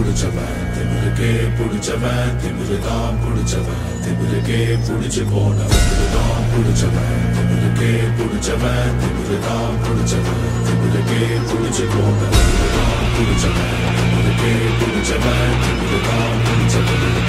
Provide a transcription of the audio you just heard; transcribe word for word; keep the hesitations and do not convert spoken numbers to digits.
புடிச்சவன் திமிருக்கே புடிச்சவன் திமிருதான் புடிச்சவன் திமிருக்கே புடிச்சு போனவன் திமிருதான் புடிச்சவன் திமிருக்கே புடிச்சவன் திமிருதான் புடிச்சவன் திமிருக்கே புடிச்சு போனவன் திமிருதான் புடிச்சவன் திமிருக்கே புடிச்சவன் திமிருதான் புடிச்சவன்